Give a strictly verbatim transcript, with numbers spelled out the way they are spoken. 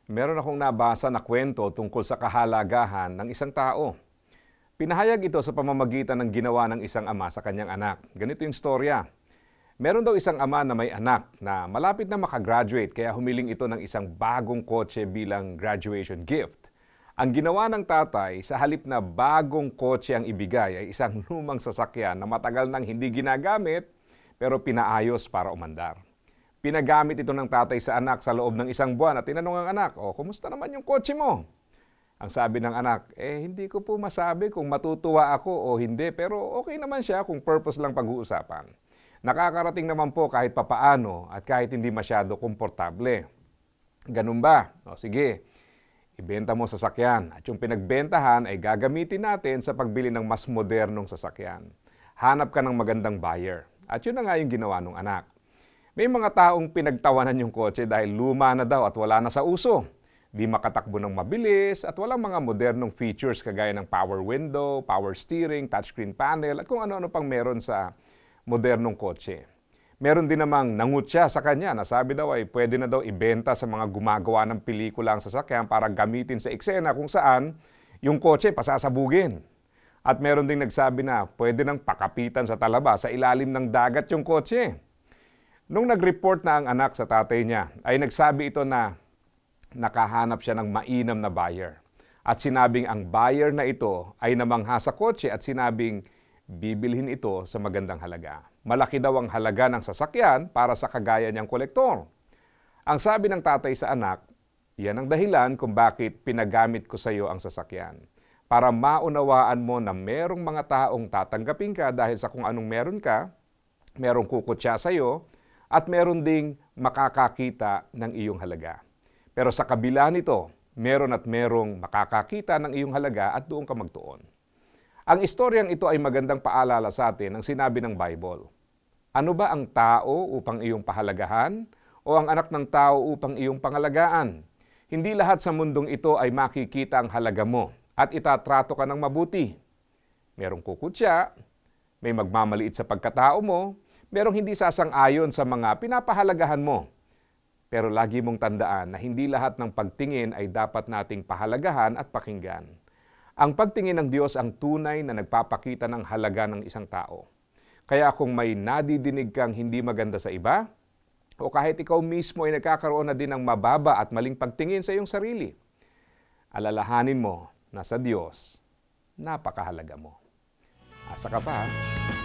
Meron akong nabasa na kwento tungkol sa kahalagahan ng isang tao. Pinahayag ito sa pamamagitan ng ginawa ng isang ama sa kanyang anak. Ganito yung storya. Meron daw isang ama na may anak na malapit na makagraduate kaya humiling ito ng isang bagong kotse bilang graduation gift. Ang ginawa ng tatay, sa halip na bagong kotse ang ibigay ay isang lumang sasakyan na matagal nang hindi ginagamit pero pinaayos para umandar. Pinagamit ito ng tatay sa anak sa loob ng isang buwan at tinanong ang anak, "O, kumusta naman yung kotse mo?" Ang sabi ng anak, "Eh, hindi ko po masabi kung matutuwa ako o hindi, pero okay naman siya kung purpose lang pag-uusapan. Nakakarating naman po kahit papaano at kahit hindi masyado komportable." Ganun ba? O sige, ibenta mo sasakyan at yung pinagbentahan ay gagamitin natin sa pagbili ng mas modernong sasakyan. Hanap ka ng magandang buyer. At yun na nga yung ginawa ng anak. May mga taong pinagtawanan yung kotse dahil luma na daw at wala na sa uso. Di makatakbo ng mabilis at walang mga modernong features kagaya ng power window, power steering, touchscreen panel at kung ano-ano pang meron sa modernong kotse. Meron din namang nangutya sa kanya na sabi daw ay pwede na daw ibenta sa mga gumagawa ng pelikula ang sasakyan para gamitin sa eksena kung saan yung kotse pasasabugin. At meron ding nagsabi na pwede nang pakapitan sa talaba sa ilalim ng dagat yung kotse. Nung nag-report na ang anak sa tatay niya, ay nagsabi ito na nakahanap siya ng mainam na buyer. At sinabing ang buyer na ito ay namangha sa kotse at sinabing bibilhin ito sa magandang halaga. Malaki daw ang halaga ng sasakyan para sa kagaya niyang kolektor. Ang sabi ng tatay sa anak, yan ang dahilan kung bakit pinagamit ko sa iyo ang sasakyan. Para maunawaan mo na merong mga taong tatanggapin ka dahil sa kung anong meron ka, merong kukutya sa iyo, at meron ding makakakita ng iyong halaga. Pero sa kabila nito, meron at merong makakakita ng iyong halaga at doon ka magtuon. Ang istoryang ito ay magandang paalala sa atin ng sinabi ng Bible. Ano ba ang tao upang iyong pahalagahan o ang anak ng tao upang iyong pangalagaan? Hindi lahat sa mundong ito ay makikita ang halaga mo at itatrato ka ng mabuti. Merong kukutya, may magmamaliit sa pagkatao mo, merong hindi sasang-ayon sa mga pinapahalagahan mo. Pero lagi mong tandaan na hindi lahat ng pagtingin ay dapat nating pahalagahan at pakinggan. Ang pagtingin ng Diyos ang tunay na nagpapakita ng halaga ng isang tao. Kaya kung may nadidinig kang hindi maganda sa iba, o kahit ikaw mismo ay nagkakaroon na din ng mababa at maling pagtingin sa iyong sarili, alalahanin mo na sa Diyos, napakahalaga mo. Asa ka pa, ha?